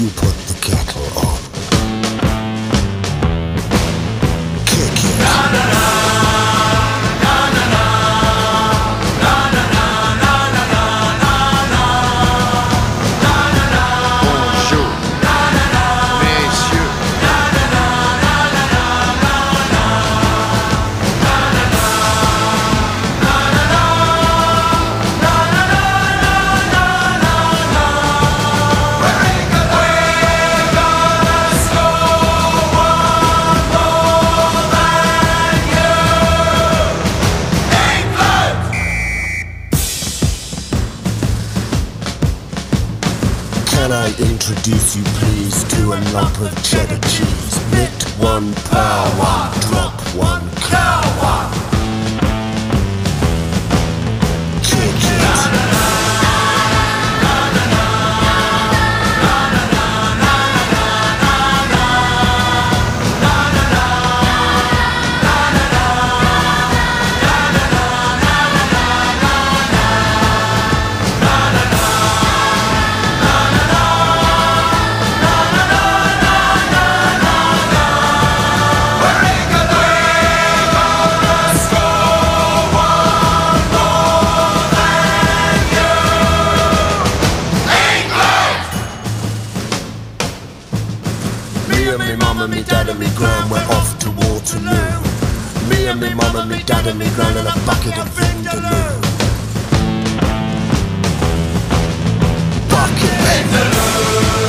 you put the kettle on. Kick it. Bonjour, messieurs. Can I introduce you please to a lump of cheddar cheese? Knit one, power one, drop one, cow one. Kick it. Me and me mum and me dad and me gran went off to Waterloo. Me and me mum and me dad and me gran and a bucket of Vindaloo. Bucket Vindaloo.